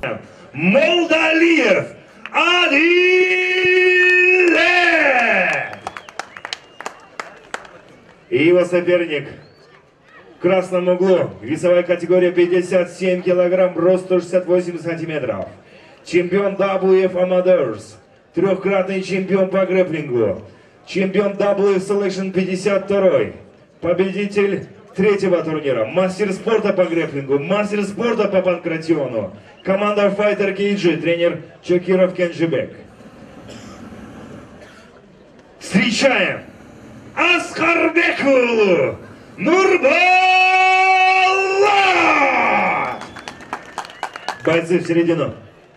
Молдалиев Адиле! И его соперник в красном углу. Весовая категория 57 килограмм, рост 168 сантиметров. Чемпион WF Amateurs. Трехкратный чемпион по грэпплингу. Чемпион WF Selection 52. Победитель третьего турнира. Мастер спорта по грэпплингу. Мастер спорта по панкратиону. Команда Fighter KG. Тренер Чокиров Кенжибек. Встречаем Аскарбекулу Нурбалла! Бойцы в середину.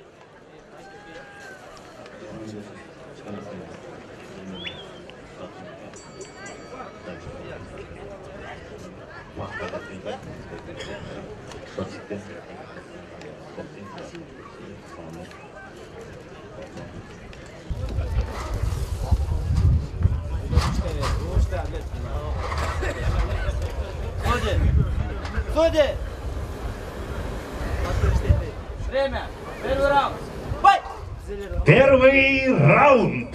Время. Первый раунд. Бой! Первый раунд.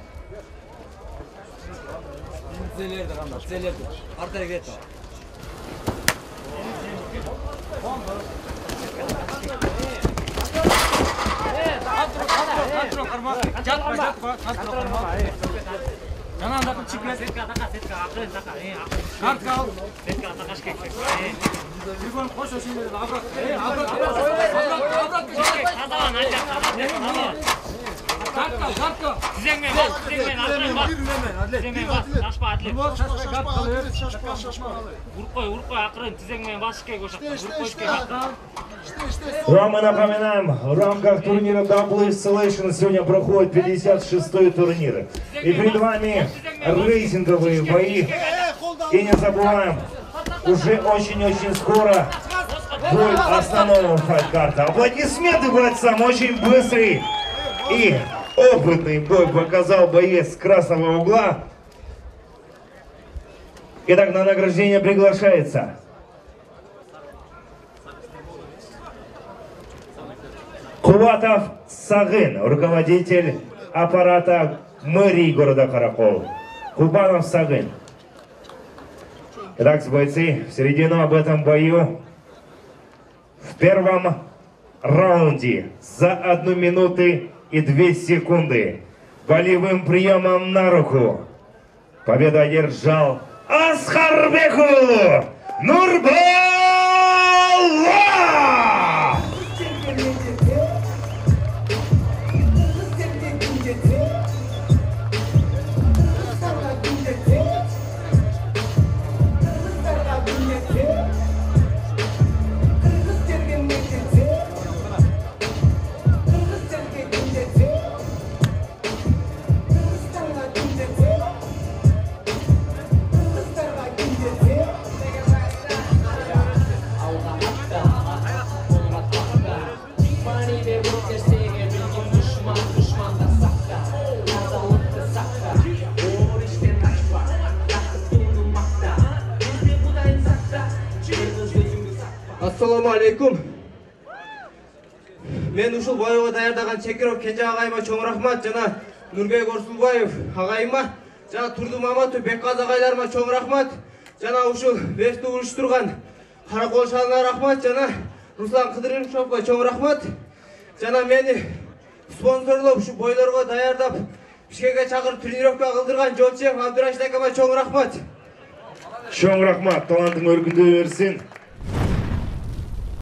Вам мы напоминаем, в рамках турнира WF Selection сегодня проходит 56-й турнир. И перед вами рейтинговые бои. И не забываем, уже очень-очень скоро бой основного файт-карта. Аплодисменты бойцам, очень быстрый и опытный бой показал боец с красного угла. Итак, на награждение приглашается Кубатов Сагын, руководитель аппарата мэрии города Каракол. Кубанов Сагын. Итак, бойцы, в середину об этом бою. В первом раунде за 1 минуту и 2 секунды болевым приемом на руку победу одержал Аскарбекулу Нурбалла! Assalamu alaikum. Men ушул бойго даярдаган Чекиров Кенже агайыма чоң рахмат, жана Нурбек Орсулбаев агайыма, жана Турду Маматов Бекказ агайларыма чоң рахмат, жана ушул бешти уруштурган Каракол шаарына рахмат, жана Руслан Кыдырымовго чоң рахмат, жана мени спонсорлоп ушу бойлорго даярдап Бишкекке чакырып тренировка кылдырган жолчу Абдурашид акама чоң рахмат. Чоң рахмат, талантың өркүндөй берсин.